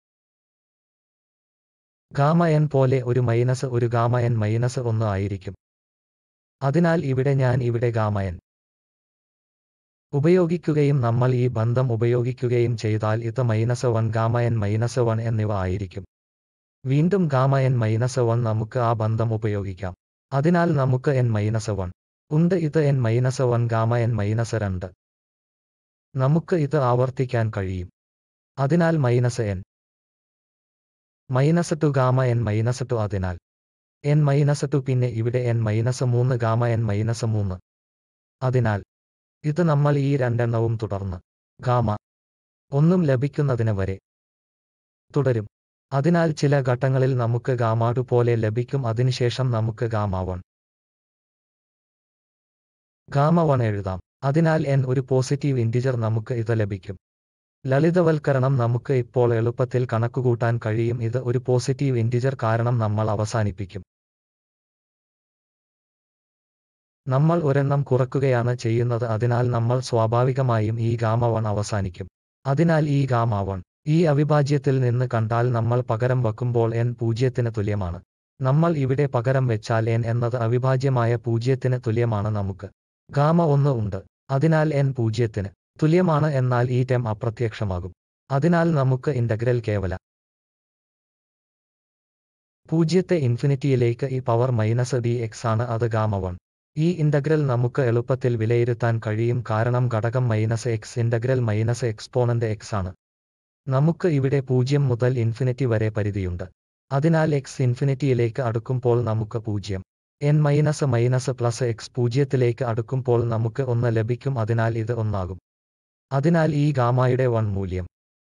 ഗാമ എൻ പോലെ ഒരു മൈനസ് ഒരു ഗാമ എൻ മൈനസ് ഒന്ന് ആയിരിക്കും. അതിനാൽ ഇവിടെ ഞാൻ ഇവിടെ ഗാമ എൻ ഉപയോഗിക്കുകയും നമ്മൾ ഈ ബന്ധം ഉപയോഗിക്കുകയും ചെയ്താൽ ഇത് minus one gamma n minus one എന്നിവ ആയിരിക്കും. വീണ്ടും ഗാമ എൻ മൈനസ് വൺ നമുക്ക് ആ ബന്ധം ഉപയോഗിക്കാം. അതിനാൽ നമുക്ക് എൻ മൈനസ് വൺ ഉണ്ട്. ഇത് n minus one gamma n minus രണ്ട്. നമുക്ക് ഇത് ആവർത്തിക്കാൻ കഴിയും. അതിനാൽ minus N minus two gamma n minus two. അതിനാൽ എൻ മൈനസ് ടു പിന്നെ ഇവിടെ എൻ മൈനസ് മൂന്ന് ഗാമ എൻ മൈനസ് മൂന്ന്. അതിനാൽ ഇത് നമ്മൾ ഈ രണ്ടെണ്ണവും തുടർന്ന് ഗാമ ഒന്നും ലഭിക്കുന്നതിന് വരെ തുടരും. അതിനാൽ ചില ഘട്ടങ്ങളിൽ നമുക്ക് ഗാമ ടു പോലെ ലഭിക്കും. അതിനുശേഷം നമുക്ക് ഗാമ വൺ ഗാമ വൺ എഴുതാം. അതിനാൽ എൻ ഒരു പോസിറ്റീവ് ഇന്റിജർ നമുക്ക് ഇത് ലഭിക്കും. ലളിതവൽക്കരണം നമുക്ക് ഇപ്പോൾ എളുപ്പത്തിൽ കണക്കുകൂട്ടാൻ കഴിയും. ഇത് ഒരു പോസിറ്റീവ് ഇന്റിജർ കാരണം നമ്മൾ അവസാനിപ്പിക്കും. നമ്മൾ ഒരെണ്ണം കുറയ്ക്കുകയാണ് ചെയ്യുന്നത്. അതിനാൽ നമ്മൾ സ്വാഭാവികമായും ഈ ഗാമ വൺ അവസാനിക്കും. അതിനാൽ ഈ ഗാമ വൺ ഈ അവിഭാജ്യത്തിൽ നിന്ന് കണ്ടാൽ നമ്മൾ പകരം വയ്ക്കുമ്പോൾ n പൂജ്യത്തിന് തുല്യമാണ്. നമ്മൾ ഇവിടെ പകരം വെച്ചാൽ n എന്നത് അവിഭാജ്യമായ പൂജ്യത്തിന് തുല്യമാണ്. നമുക്ക് ഗാമ ഒന്ന് ഉണ്ട്. അതിനാൽ n പൂജ്യത്തിന് തുല്യമാണ്. എന്നാൽ ഈ ടേം അപ്രത്യക്ഷമാകും. അതിനാൽ നമുക്ക് ഇന്റഗ്രൽ കേവല പൂജ്യത്തെ ഇൻഫിനിറ്റിയിലേക്ക് ഈ പവർ മൈനസ് ഡി എക്സ് ആണ്. അത് ഗാമ വൺ. ഈ ഇന്റഗ്രൽ നമുക്ക് എളുപ്പത്തിൽ വിലയിരുത്താൻ കഴിയും കാരണം ഘടകം minus x integral minus exponent x ആണ്. നമുക്ക് ഇവിടെ പൂജ്യം മുതൽ ഇൻഫിനിറ്റി വരെ പരിധിയുണ്ട്. അതിനാൽ എക്സ് ഇൻഫിനിറ്റിയിലേക്ക് അടുക്കുമ്പോൾ നമുക്ക് പൂജ്യം n minus minus plus x പൂജ്യത്തിലേക്ക് അടുക്കുമ്പോൾ നമുക്ക് ഒന്ന് ലഭിക്കും. അതിനാൽ ഇത് ഒന്നാകും. അതിനാൽ ഈ ഗാമയുടെ വൺ മൂല്യം.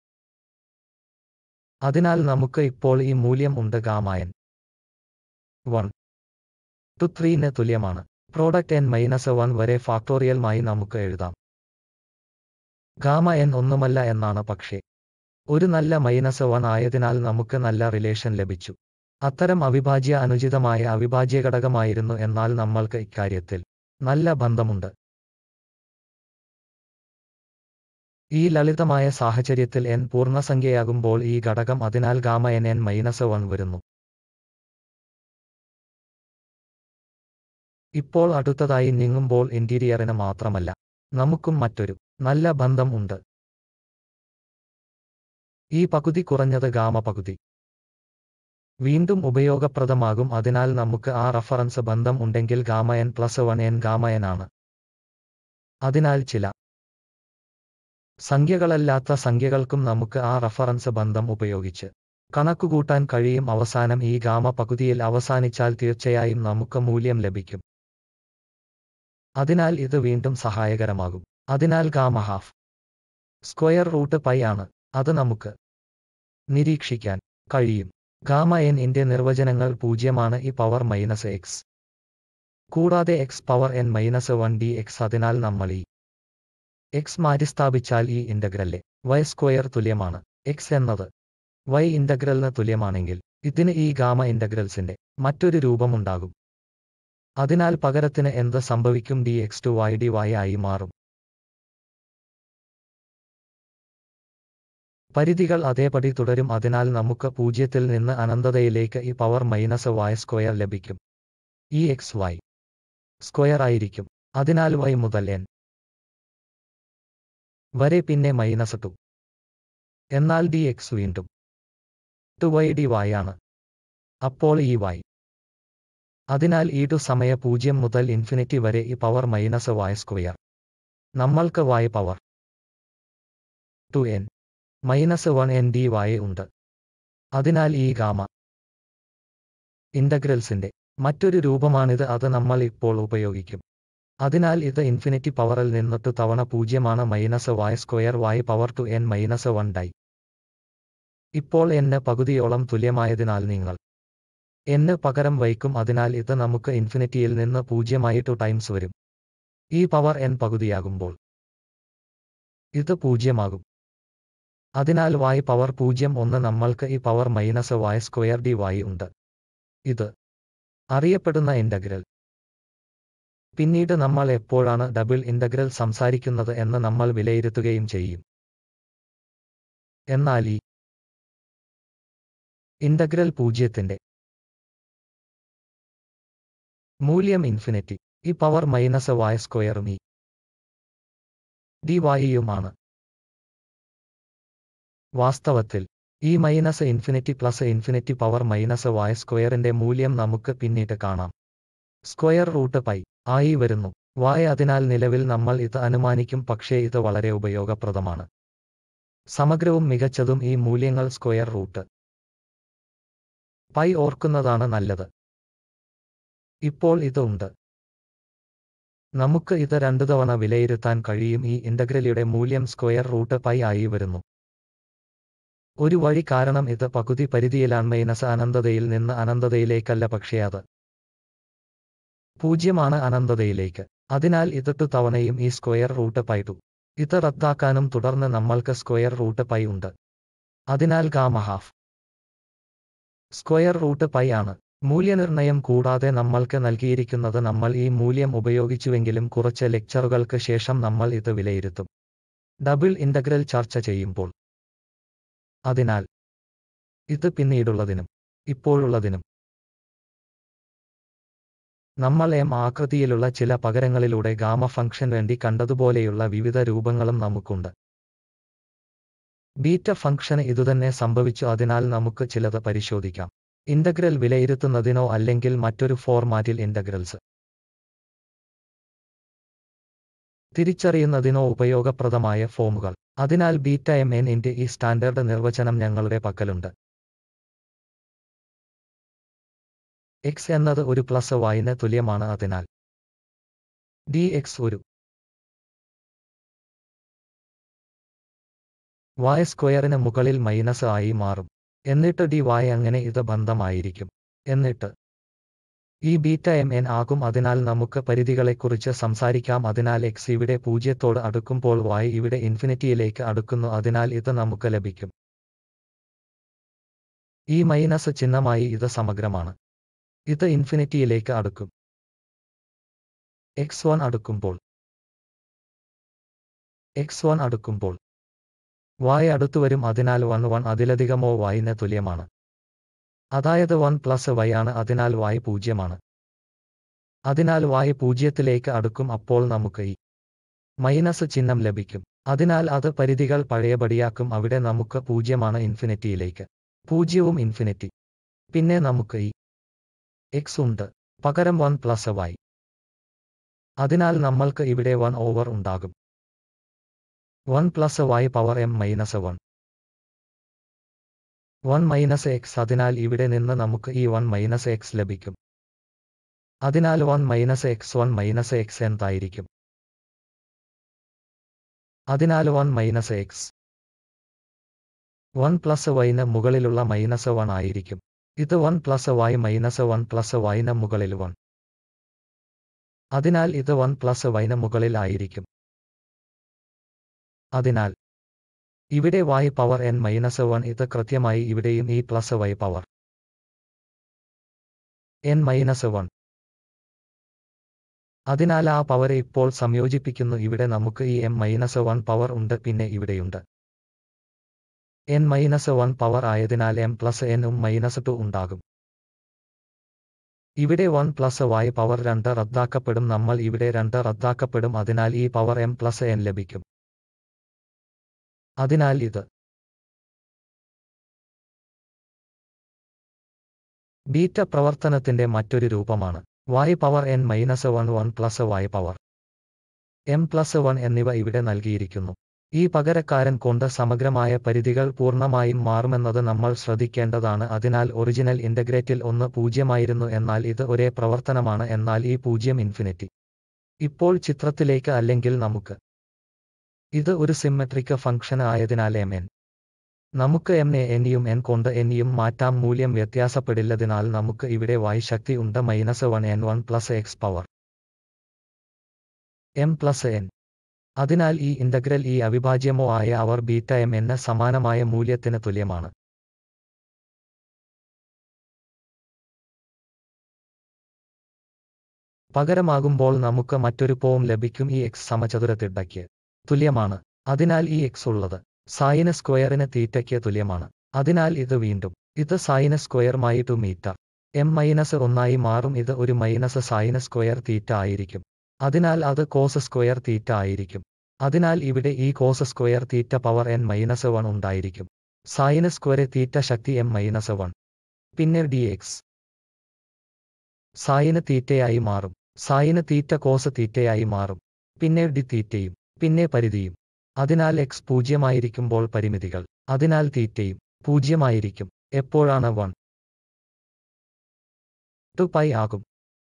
അതിനാൽ നമുക്ക് ഇപ്പോൾ ഈ മൂല്യം ഉണ്ട്. ഗാമ എൻ വൺ ടു ത്രീന് തുല്യമാണ്. പ്രോഡക്റ്റ് എൻ മൈനസ് വൺ വരെ ഫാക്ടോറിയൽമായി നമുക്ക് എഴുതാം. ഗാമ എൻ ഒന്നുമല്ല എന്നാണ്, പക്ഷേ ഒരു നല്ല മൈനസ് വൺ ആയതിനാൽ നമുക്ക് നല്ല റിലേഷൻ ലഭിച്ചു. അത്തരം അവിഭാജ്യ അനുചിതമായ അവിഭാജ്യഘടകമായിരുന്നു. എന്നാൽ നമ്മൾക്ക് ഇക്കാര്യത്തിൽ നല്ല ബന്ധമുണ്ട്. ഈ ലളിതമായ സാഹചര്യത്തിൽ n പൂർണ്ണസംഖ്യയാകുമ്പോൾ ഈ ഘടകം അതിനാൽ gamma n n minus one വരുന്നു. ഇപ്പോൾ അടുത്തതായി നീങ്ങുമ്പോൾ ഇന്റീരിയറിന് മാത്രമല്ല നമുക്കും മറ്റൊരു നല്ല ബന്ധം ഉണ്ട്. ഈ പകുതി കുറഞ്ഞത് ഗാമ പകുതി വീണ്ടും ഉപയോഗപ്രദമാകും. അതിനാൽ നമുക്ക് ആ റഫറൻസ് ബന്ധം ഉണ്ടെങ്കിൽ gamma n plus one n gamma n ആണ്. അതിനാൽ ചില സംഖ്യകളല്ലാത്ത സംഖ്യകൾക്കും നമുക്ക് ആ റഫറൻസ് ബന്ധം ഉപയോഗിച്ച് കണക്കുകൂട്ടാൻ കഴിയും. അവസാനം ഈ ഗാമ പകുതിയിൽ അവസാനിച്ചാൽ തീർച്ചയായും നമുക്ക് മൂല്യം ലഭിക്കും. അതിനാൽ ഇത് വീണ്ടും സഹായകരമാകും. അതിനാൽ gamma half square root pi ആണ്. അത് നമുക്ക് നിരീക്ഷിക്കാൻ കഴിയും. ഗാമ എൻ ഇന്റെ നിർവചനങ്ങൾ പൂജ്യമാണ് ഇ പവർ മൈനസ് എക്സ് കൂടാതെ x power N minus one d x. അതിനാൽ നമ്മൾ ഈ എക്സ് മാറ്റിസ്ഥാപിച്ചാൽ ഈ ഇന്റഗ്രലിലെ വൈ സ്ക്വയർ തുല്യമാണ് എക്സ് എന്നത് വൈ ഇന്റഗ്രലിന് തുല്യമാണെങ്കിൽ ഇതിന് ഈ ഗാമ ഇന്റഗ്രൽസിന്റെ മറ്റൊരു രൂപമുണ്ടാകും. അതിനാൽ പകരത്തിന് എന്ത് സംഭവിക്കും? D X two y d y ആയി മാറും. പരിധികൾ അതേപടി തുടരും. അതിനാൽ നമുക്ക് പൂജ്യത്തിൽ നിന്ന് അനന്തതയിലേക്ക് ഈ പവർ മൈനസ് വൈ സ്ക്വയർ ലഭിക്കും. ഈ എക്സ് വൈ സ്ക്വയർ ആയിരിക്കും. അതിനാൽ y മുതൽ n വരെ പിന്നെ മൈനസ് ടു. എന്നാൽ ഡി എക്സ് വീണ്ടും ടു വൈ ഡി വൈ ആണ്. അപ്പോൾ ഈ y അതിനാൽ ഈ ടു സമയ പൂജ്യം മുതൽ ഇൻഫിനിറ്റി വരെ ഈ പവർ മൈനസ് വൈ സ്ക്വയർ. നമ്മൾക്ക് y power two n minus one n d y ഉണ്ട്. അതിനാൽ ഈ ഗാമ ഇന്റഗ്രൽസിന്റെ മറ്റൊരു രൂപമാണിത്. അത് നമ്മൾ ഇപ്പോൾ ഉപയോഗിക്കും. അതിനാൽ ഇത് ഇൻഫിനിറ്റി പവറിൽ നിന്നിട്ട് തവണ പൂജ്യമാണ് minus y square y power two n minus one ഡൈ. ഇപ്പോൾ n പകുതിയോളം തുല്യമായതിനാൽ നിങ്ങൾ n പകരം വയ്ക്കും. അതിനാൽ ഇത് നമുക്ക് ഇൻഫിനിറ്റിയിൽ നിന്ന് പൂജ്യമായി ടു ടൈംസ് വരും. ഈ പവർ n പകുതിയാകുമ്പോൾ ഇത് പൂജ്യമാകും. അതിനാൽ y പവർ പൂജ്യം ഒന്ന് നമ്മൾക്ക് ഈ power minus y square d y ഉണ്ട്. ഇത് അറിയപ്പെടുന്ന ഇന്റഗ്രൽ. പിന്നീട് നമ്മൾ എപ്പോഴാണ് ഡബിൾ ഇന്റഗ്രൽ സംസാരിക്കുന്നത് എന്ന് നമ്മൾ വിലയിരുത്തുകയും ചെയ്യും. എന്നാൽ ഈ ഇന്റഗ്രൽ പൂജ്യത്തിന്റെ മൂല്യം ഇൻഫിനിറ്റി ഈ പവർ മൈനസ് വൈ സ്ക്വയറും ഈ ഡി വൈയുമാണ്. വാസ്തവത്തിൽ ഈ minus infinity plus infinity power minus y സ്ക്വയറിന്റെ മൂല്യം നമുക്ക് പിന്നീട് കാണാം. സ്ക്വയർ റൂട്ട് പൈ ആയി വരുന്നു y. അതിനാൽ നിലവിൽ നമ്മൾ ഇത് അനുമാനിക്കും, പക്ഷേ ഇത് വളരെ ഉപയോഗപ്രദമാണ്. സമഗ്രവും മികച്ചതും ഈ മൂല്യങ്ങൾ സ്ക്വയർ റൂട്ട് പൈ ഓർക്കുന്നതാണ് നല്ലത്. ഇപ്പോൾ ഇത് ഉണ്ട്. നമുക്ക് ഇത് രണ്ടു തവണ വിലയിരുത്താൻ കഴിയും. ഈ ഇന്റഗ്രലിയുടെ മൂല്യം സ്ക്വയർ റൂട്ട് പൈ ആയി വരുന്നു. ഒരു വഴി കാരണം ഇത് പകുതി പരിധിയിലാണ്, മൈനസ് അനന്തതയിൽ നിന്ന് അനന്തതയിലേക്കല്ല, പക്ഷേ അത് പൂജ്യമാണ് അനന്തതയിലേക്ക്. അതിനാൽ ഇത് ടു തവണയും ഈ സ്ക്വയർ റൂട്ട് പൈ ടു. ഇത് റദ്ദാക്കാനും തുടർന്ന് നമ്മൾക്ക് സ്ക്വയർ റൂട്ട് പൈ ഉണ്ട്. അതിനാൽ gamma half square root pi ആണ്. മൂല്യനിർണ്ണയം കൂടാതെ നമ്മൾക്ക് നൽകിയിരിക്കുന്നത് നമ്മൾ ഈ മൂല്യം ഉപയോഗിച്ചുവെങ്കിലും കുറച്ച് ലെക്ചറുകൾക്ക് ശേഷം നമ്മൾ ഇത് വിലയിരുത്തും ഡബിൾ ഇന്റഗ്രൽ ചർച്ച ചെയ്യുമ്പോൾ. അതിനാൽ ഇത് പിന്നീടുള്ളതിനും ഇപ്പോഴുള്ളതിനും നമ്മൾ എം ആകൃതിയിലുള്ള ചില പകരങ്ങളിലൂടെ ഗാമ ഫംഗ്ഷൻ വേണ്ടി കണ്ടതുപോലെയുള്ള വിവിധ രൂപങ്ങളും നമുക്കുണ്ട്. ബീറ്റ ഫംഗ്ഷന് ഇതുതന്നെ സംഭവിച്ചു. അതിനാൽ നമുക്ക് ചിലത് പരിശോധിക്കാം. ഇന്റഗ്രൽ വിലയിരുത്തുന്നതിനോ അല്ലെങ്കിൽ മറ്റൊരു ഫോർമാറ്റിൽ ഇന്റഗ്രൽസ് തിരിച്ചറിയുന്നതിനോ ഉപയോഗപ്രദമായ ഫോമുകൾ. അതിനാൽ ബീറ്റ എം എൻ ഇന്റെ ഈ സ്റ്റാൻഡേർഡ് നിർവചനം ഞങ്ങളുടെ പക്കലുണ്ട്. എക്സ് എന്നത് ഒരു പ്ലസ് വൈന് തുല്യമാണ്. അതിനാൽ ഡി എക്സ് ഒരു വൈ സ്ക്വയറിന് മുകളിൽ മൈനസ് ആയി മാറും. എന്നിട്ട് ഡി വൈ അങ്ങനെ ഇത് ബന്ധമായിരിക്കും. എന്നിട്ട് ഈ ബീറ്റ എം എൻ ആകും. അതിനാൽ നമുക്ക് പരിധികളെക്കുറിച്ച് സംസാരിക്കാം. അതിനാൽ എക്സ് ഇവിടെ പൂജ്യത്തോട് അടുക്കുമ്പോൾ y ഇവിടെ ഇൻഫിനിറ്റിയിലേക്ക് അടുക്കുന്നു. അതിനാൽ ഇത് നമുക്ക് ലഭിക്കും. ഈ മൈനസ് ചിഹ്നമായി ഇത് സമഗ്രമാണ്. ഇത് ഇൻഫിനിറ്റിയിലേക്ക് അടുക്കും. എക്സ് വൺ അടുക്കുമ്പോൾ എക്സ് വൺ അടുക്കുമ്പോൾ y അടുത്തുവരും. അതിനാൽ വൺ വൺ അതിലധികമോ y-ന് തുല്യമാണ്. അതായത് വൺ പ്ലസ് y ആണ്. അതിനാൽ y പൂജ്യമാണ്. അതിനാൽ y പൂജ്യത്തിലേക്ക് അടുക്കും. അപ്പോൾ നമുക്ക് ഈ മൈനസ് ചിഹ്നം ലഭിക്കും. അതിനാൽ അത് പരിധികൾ പഴയപടിയാക്കും. അവിടെ നമുക്ക് പൂജ്യമാണ് ഇൻഫിനിറ്റിയിലേക്ക് പൂജ്യവും ഇൻഫിനിറ്റി. പിന്നെ നമുക്ക് ഈ x ഉണ്ട്. പകരം വൺ പ്ലസ് y. അതിനാൽ നമ്മൾക്ക് ഇവിടെ വൺ ഓവർ ഉണ്ടാകും. One plus y power m minus one. One minus x. അതിനാൽ ഇവിടെ നിന്ന് നമുക്ക് ഈ വൺ മൈനസ് എക്സ് ലഭിക്കും. അതിനാൽ one minus x one minus x എന്തായിരിക്കും? അതിനാൽ one minus x one plus വൈന് മുകളിലുള്ള മൈനസ് വൺ ആയിരിക്കും. ഇത് one plus y minus one plus വൈന് മുകളിൽ വൺ. അതിനാൽ ഇത് വൺ പ്ലസ് വൈന് മുകളിൽ ആയിരിക്കും. അതിനാൽ ഇവിടെ y power n minus one ഇത് കൃത്യമായി ഇവിടെയും ഈ plus y power n minus one. അതിനാൽ ആ പവർ ഇപ്പോൾ സംയോജിപ്പിക്കുന്നു. ഇവിടെ നമുക്ക് ഈ m മൈനസ് വൺ പവർ ഉണ്ട്, പിന്നെ ഇവിടെയുണ്ട് n മൈനസ് വൺ പവർ ആയതിനാൽ m പ്ലസ് n ഉം മൈനസ് ടു ഉണ്ടാകും. ഇവിടെ വൺ പ്ലസ് y പവർ രണ്ട് റദ്ദാക്കപ്പെടും, നമ്മൾ ഇവിടെ രണ്ട് റദ്ദാക്കപ്പെടും, അതിനാൽ ഈ പവർ m പ്ലസ് n ലഭിക്കും. അതിനാൽ ഇത് ബീറ്റ പ്രവർത്തനത്തിന്റെ മറ്റൊരു രൂപമാണ്. y power n minus one one plus y power m plus one എന്നിവ ഇവിടെ നൽകിയിരിക്കുന്നു. ഈ പകരക്കാരൻ കൊണ്ട് സമഗ്രമായ പരിധികൾ പൂർണ്ണമായും മാറുമെന്നത് നമ്മൾ ശ്രദ്ധിക്കേണ്ടതാണ്. അതിനാൽ ഒറിജിനൽ ഇന്റഗ്രേറ്റിൽ ഒന്ന് പൂജ്യമായിരുന്നു, എന്നാൽ ഇത് ഒരേ പ്രവർത്തനമാണ്, എന്നാൽ ഈ പൂജ്യം ഇൻഫിനിറ്റി. ഇപ്പോൾ ചിത്രത്തിലേക്ക് അല്ലെങ്കിൽ നമുക്ക് ഇത് ഒരു സിമ്മട്രിക് ഫംഗ്ഷൻ ആയതിനാൽ mn നമുക്ക് m നെ n യും n കൊണ്ട് n യും മാറ്റാം, മൂല്യം വ്യത്യാസപ്പെടില്ലതിനാൽ നമുക്ക് ഇവിടെ y ശക്തി ഉണ്ട് minus one n one plus x power m plus n. അതിനാൽ ഈ ഇന്റഗ്രൽ ഈ അവിഭാജ്യമോ ആയ അവർ ബീറ്റ m ന് സമാനമായ മൂല്യത്തിന് തുല്യമാണ്. പകരമാകുമ്പോൾ നമുക്ക് മറ്റൊരു ഫോം ലഭിക്കും. ഈ x സമചതുരത്തിട്ടയ്ക്ക് തുല്യമാണ്. അതിനാൽ ഈ x ഉള്ളത് സൈന് സ്ക്വയറിന് തീറ്റയ്ക്ക് തുല്യമാണ്. അതിനാൽ ഇത് വീണ്ടും ഇത് സൈന് സ്ക്വയറുമായി ടു മീറ്റർ m മൈനസ് ഒന്നായി മാറും. ഇത് ഒരു മൈനസ് സൈന് സ്ക്വയർ തീറ്റ ആയിരിക്കും. അതിനാൽ അത് കോസ് സ്ക്വയർ തീറ്റ ആയിരിക്കും. അതിനാൽ ഇവിടെ ഈ cos square theta power n minus one ഉണ്ടായിരിക്കും. സൈന് സ്ക്വയർ തീറ്റ ശക്തി m മൈനസ് വൺ. പിന്നെ dx സൈന് തീറ്റയായി മാറും. സൈന് തീറ്റ കോസ് തീറ്റയായി മാറും. പിന്നെ ഡി തീറ്റയും പിന്നെ പരിധിയും. അതിനാൽ x പൂജ്യമായിരിക്കുമ്പോൾ പരിമിതികൾ. അതിനാൽ തീറ്റയും പൂജ്യമായിരിക്കും. എപ്പോഴാണ് വൺ ടു പൈ ആകും.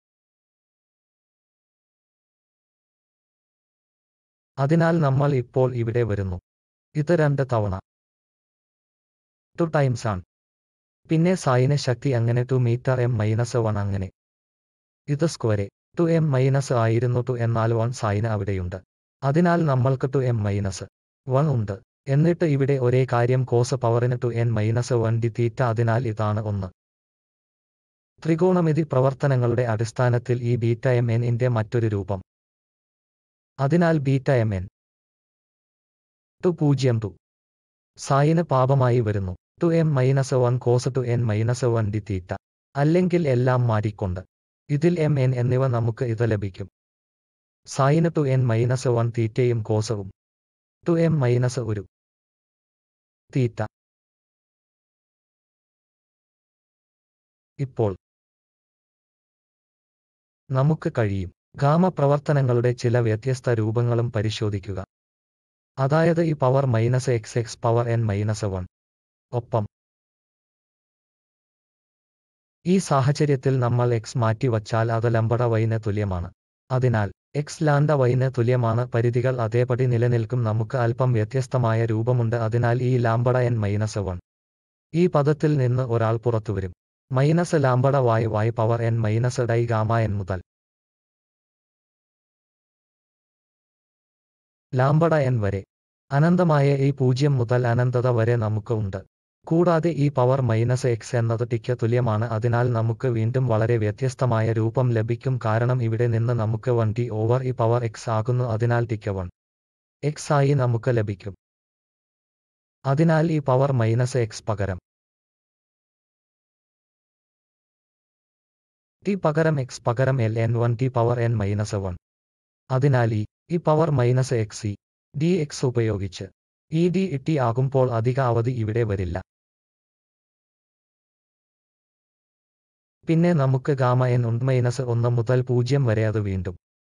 അതിനാൽ നമ്മൾ ഇപ്പോൾ ഇവിടെ വരുന്നു. ഇത് രണ്ട് തവണ ടു ടൈംസ് ആണ്. പിന്നെ സൈന് ശക്തി അങ്ങനെ two meter m minus one അങ്ങനെ. ഇത് സ്ക്വയറെ ടു m മൈനസ് ആയിരുന്നു ടു, എന്നാൽ വൺ സൈന് അവിടെയുണ്ട്. അതിനാൽ നമ്മൾക്ക് ടു m മൈനസ് വൺ ഉണ്ട്. എന്നിട്ട് ഇവിടെ ഒരേ കാര്യം കോസ് പവറിന് two n minus one D theta. അതിനാൽ ഇതാണ് ഒന്ന്. ത്രികോണമിതി പ്രവർത്തനങ്ങളുടെ അടിസ്ഥാനത്തിൽ ഈ ബീറ്റ m n ന്റെ മറ്റൊരു രൂപം. അതിനാൽ ബീറ്റ m n ടു പൂജ്യം ടു സൈന് പാപമായി വരുന്നു. Two m minus one cos two n minus one D theta. അല്ലെങ്കിൽ എല്ലാം മാറ്റിക്കൊണ്ട് ഇതിൽ m n എന്നിവ നമുക്ക് ഇത് ലഭിക്കും. Sine two n minus one തീറ്റയും കോസവും ടു m മൈനസ് ഒരു തീറ്റ. ഇപ്പോൾ നമുക്ക് കഴിയും ഗാമ പ്രവർത്തനങ്ങളുടെ ചില വ്യത്യസ്ത രൂപങ്ങളും പരിശോധിക്കുക. അതായത് ഈ power minus X X power n minus one. ഒപ്പം ഈ സാഹചര്യത്തിൽ നമ്മൾ x മാറ്റിവച്ചാൽ അത് ലംബഡ y-ന് തുല്യമാണ്. അതിനാൽ x ലാംഡ y-ന് തുല്യമാണ്. പരിധികൾ അതേപടി നിലനിൽക്കും. നമുക്ക് അല്പം വ്യത്യസ്തമായ രൂപമുണ്ട്. അതിനാൽ ഈ ലാംബഡ n മൈനസ് വൺ ഈ പദത്തിൽ നിന്ന് ഒരാൾ പുറത്തുവരും. Minus lambda y y power n minus ഡൈ ഗാമ n മുതൽ ലാംബഡ n വരെ അനന്തമായ ഈ പൂജ്യം മുതൽ അനന്തത വരെ നമുക്ക് ഉണ്ട്. കൂടാതെ ഈ പവർ മൈനസ് എക്സ് എന്നത് ടിക്ക് തുല്യമാണ്. അതിനാൽ നമുക്ക് വീണ്ടും വളരെ വ്യത്യസ്തമായ രൂപം ലഭിക്കും, കാരണം ഇവിടെ നിന്ന് നമുക്ക് വൺ ടി ഓവർ ഈ പവർ എക്സ് ആകുന്നു. അതിനാൽ ടിക്ക് വൺ എക്സ് ആയി നമുക്ക് ലഭിക്കും. അതിനാൽ ഈ പവർ മൈനസ് എക്സ് പകരം ടി പകരം എക്സ് പകരം L N one T power N minus one. അതിനാൽ ഈ ഈ power minus X E D X ഉപയോഗിച്ച് ഈ ഡി ടി ആകുമ്പോൾ അധിക അവധി ഇവിടെ വരില്ല. പിന്നെ നമുക്ക് ഗാമ എൻ ഉണ്ട് മൈനസ് ഒന്ന് മുതൽ പൂജ്യം വരെ. അത് വീണ്ടും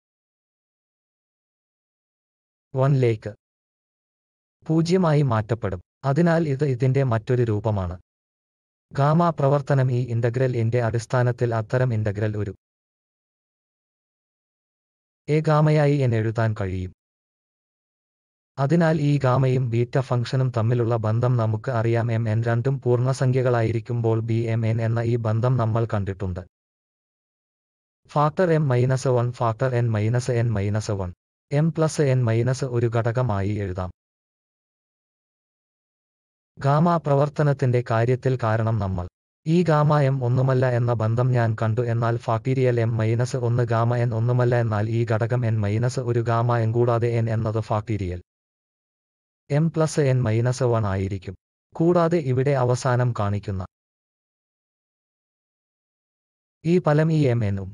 വണിലേക്ക് പൂജ്യമായി മാറ്റപ്പെടും. അതിനാൽ ഇത് ഇതിന്റെ മറ്റൊരു രൂപമാണ്. ഗാമ പ്രവർത്തനം ഈ ഇന്റഗ്രൽ-ന്റെ അടിസ്ഥാനത്തിൽ അത്തരം ഇന്റഗ്രൽ ഒരു എ ഗാമയായി n എഴുതാൻ കഴിയും. അതിനാൽ ഈ ഗാമയും ബീറ്റ ഫംഗ്ഷനും തമ്മിലുള്ള ബന്ധം നമുക്ക് അറിയാം. എം എൻ രണ്ടും പൂർണ്ണസംഖ്യകളായിരിക്കുമ്പോൾ ബി എം എൻ എന്ന ഈ ബന്ധം നമ്മൾ കണ്ടിട്ടുണ്ട്. Factor M minus one factor N minus N minus one M plus N minus ഒരു ഘടകമായി എഴുതാം. ഗാമ പ്രവർത്തനത്തിന്റെ കാര്യത്തിൽ കാരണം നമ്മൾ ഈ ഗാമ എം ഒന്നുമല്ല എന്ന ബന്ധം ഞാൻ കണ്ടു. എന്നാൽ ഫാക്ടീരിയൽ എം മൈനസ് ഒന്ന് ഗാമ എൻ ഒന്നുമല്ല. എന്നാൽ ഈ ഘടകം എൻ മൈനസ് ഒരു ഗാമ എൻ കൂടാതെ എൻ എന്നത് factorial M plus N minus one ആയിരിക്കും. കൂടാതെ ഇവിടെ അവസാനം കാണിക്കുന്ന ഈ ഫലം ഈ എം എന്നും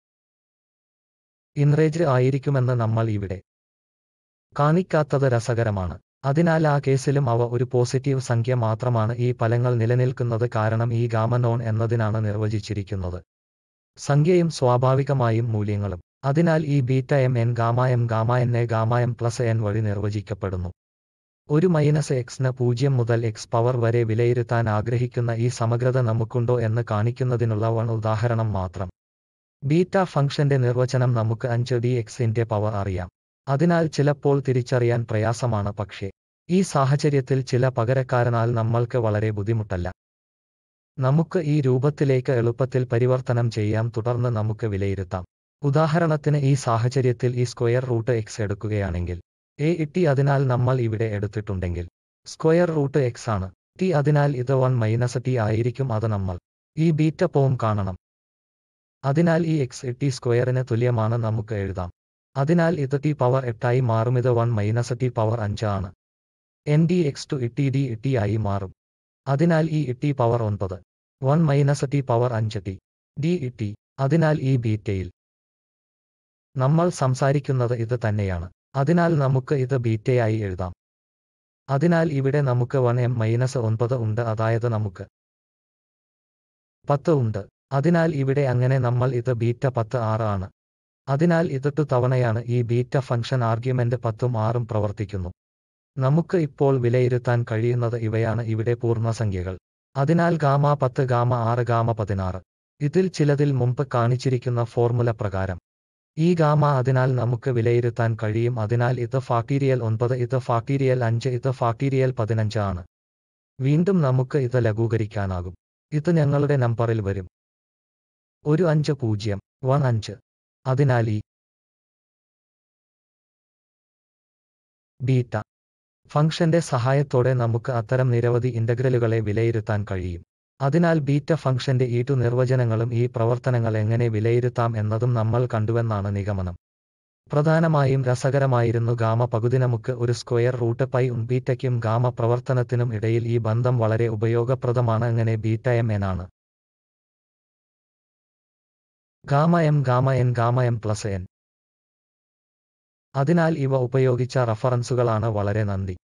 ഇൻറേജ്ഡ് ആയിരിക്കുമെന്ന് നമ്മൾ ഇവിടെ കാണിക്കാത്തത് രസകരമാണ്. അതിനാൽ ആ കേസിലും അവ ഒരു പോസിറ്റീവ് സംഖ്യ മാത്രമാണ്. ഈ ഫലങ്ങൾ നിലനിൽക്കുന്നത് കാരണം ഈ ഗാമ നോൺ എന്നതിനാണ് നിർവചിച്ചിരിക്കുന്നത് സംഖ്യയും സ്വാഭാവികമായും മൂല്യങ്ങളും. അതിനാൽ ഈ beta M N gamma M gamma എന്നെ ഗാമ എം പ്ലസ് എൻ വഴി നിർവചിക്കപ്പെടുന്നു. ഒരു മൈനസ് എക്സിന് പൂജ്യം മുതൽ എക്സ് പവർ വരെ വിലയിരുത്താൻ ആഗ്രഹിക്കുന്ന ഈ സമഗ്രത നമുക്കുണ്ടോ എന്ന് കാണിക്കുന്നതിനുള്ള വൺ ഉദാഹരണം മാത്രം. ബീറ്റ ഫംഗ്ഷന്റെ നിർവചനം നമുക്ക് അഞ്ച് ഡി എക്സിന്റെ പവർ അറിയാം. അതിനാൽ ചിലപ്പോൾ തിരിച്ചറിയാൻ പ്രയാസമാണ്. പക്ഷേ ഈ സാഹചര്യത്തിൽ ചില പകരക്കാരനാൽ നമ്മൾക്ക് വളരെ ബുദ്ധിമുട്ടല്ല. നമുക്ക് ഈ രൂപത്തിലേക്ക് എളുപ്പത്തിൽ പരിവർത്തനം ചെയ്യാം. തുടർന്ന് നമുക്ക് വിലയിരുത്താം. ഉദാഹരണത്തിന് ഈ സാഹചര്യത്തിൽ ഈ സ്ക്വയർ റൂട്ട് എക്സ് എടുക്കുകയാണെങ്കിൽ എ ടി അതിനാൽ നമ്മൾ ഇവിടെ എടുത്തിട്ടുണ്ടെങ്കിൽ സ്ക്വയർ റൂട്ട് എക്സ് ആണ് ടി. അതിനാൽ ഇത് വൺ മൈനസ് ടി ആയിരിക്കും. അത് നമ്മൾ ഈ ബീറ്റ പോം കാണണം. അതിനാൽ ഈ എക്സ് ടി സ്ക്വയറിന് തുല്യമാണ് നമുക്ക് എഴുതാം. അതിനാൽ ഇത് ടി പവർ എട്ടായി മാറും. ഇത് വൺ മൈനസ് ടി പവർ അഞ്ച് ആണ്. എൻ ഡി എക്സ് ടു ഇട്ടി ഡി ഇട്ടി ആയി മാറും. അതിനാൽ ഈ ഇട്ടി പവർ ഒൻപത് വൺ മൈനസ് ടി പവർ അഞ്ച് ടി ഡി ഇട്ടി. അതിനാൽ ഈ ബീറ്റയിൽ നമ്മൾ സംസാരിക്കുന്നത് ഇത് തന്നെയാണ്. അതിനാൽ നമുക്ക് ഇത് ബീറ്റയായി എഴുതാം. അതിനാൽ ഇവിടെ നമുക്ക് വൺ എം മൈനസ് ഒൻപത് ഉണ്ട്. അതായത് നമുക്ക് പത്ത് ഉണ്ട്. അതിനാൽ ഇവിടെ അങ്ങനെ നമ്മൾ ഇത് ബീറ്റ പത്ത് ആറ് ആണ്. അതിനാൽ ഇത് ടു തവണയാണ്. ഈ ബീറ്റ ഫംഗ്ഷൻ ആർഗ്യുമെന്റ് പത്തും ആറും പ്രവർത്തിക്കുന്നു. നമുക്ക് ഇപ്പോൾ വിലയിരുത്താൻ കഴിയുന്നത് ഇവയാണ് ഇവിടെ പൂർണ്ണസംഖ്യകൾ. അതിനാൽ ഗാമ പത്ത് ഗാമ ആറ് ഗാമ പതിനാറ് ഇതിൽ ചിലതിൽ മുമ്പ് കാണിച്ചിരിക്കുന്ന ഫോർമുല പ്രകാരം ഈ ഗാമ അതിനാൽ നമുക്ക് വിലയിരുത്താൻ കഴിയും. അതിനാൽ ഇത് ഫാക്ടീരിയൽ ഒൻപത്, ഇത് ഫാക്ടീരിയൽ അഞ്ച്, ഇത് ഫാക്ടീരിയൽ പതിനഞ്ച് ആണ്. വീണ്ടും നമുക്ക് ഇത് ലഘൂകരിക്കാനാകും. ഇത് ഞങ്ങളുടെ നമ്പറിൽ വരും. ഒരു അഞ്ച് പൂജ്യം വൺ അഞ്ച്. അതിനാൽ ഈ ബീറ്റ ഫംഗ്ഷന്റെ സഹായത്തോടെ നമുക്ക് അത്തരം നിരവധി ഇന്റഗ്രലുകളെ വിലയിരുത്താൻ കഴിയും. അതിനാൽ ബീറ്റ ഫംഗ്ഷന്റെ ഈ ടു നിർവചനങ്ങളും ഈ പ്രവർത്തനങ്ങൾ എങ്ങനെ വിലയിരുത്താം എന്നതും നമ്മൾ കണ്ടുവെന്നാണ് നിഗമനം. പ്രധാനമായും രസകരമായിരുന്നു ഗാമ പകുതി. നമുക്ക് ഒരു സ്ക്വയർ റൂട്ട് പൈ ഉം ബീറ്റയ്ക്കും ഗാമ പ്രവർത്തനത്തിനും ഇടയിൽ ഈ ബന്ധം വളരെ ഉപയോഗപ്രദമാണ്. അങ്ങനെ ബീറ്റ എം എൻ ആണ് gamma M gamma N gamma M plus N. അതിനാൽ ഇവ ഉപയോഗിച്ച റഫറൻസുകളാണ്. വളരെ നന്ദി.